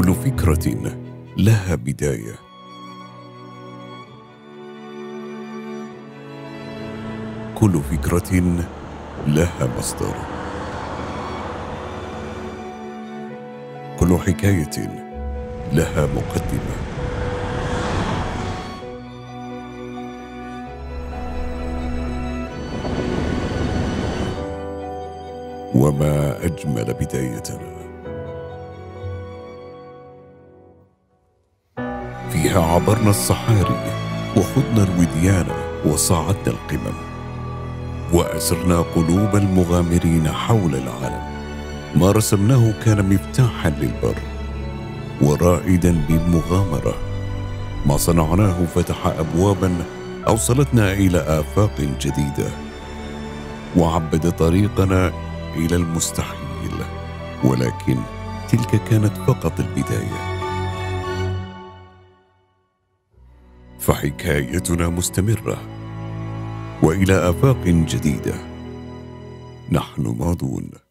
كل فكرة لها بداية، كل فكرة لها مصدر، كل حكاية لها مقدمة. وما أجمل بدايتنا، فيها عبرنا الصحاري وخضنا الوديان وصعدنا القمم، وأسرنا قلوب المغامرين حول العالم. ما رسمناه كان مفتاحا للبر ورائدا للمغامرة، ما صنعناه فتح أبوابا أوصلتنا إلى آفاق جديدة وعبد طريقنا إلى المستحيل. ولكن تلك كانت فقط البداية، فحكايتنا مستمرة وإلى آفاق جديدة نحن ماضون.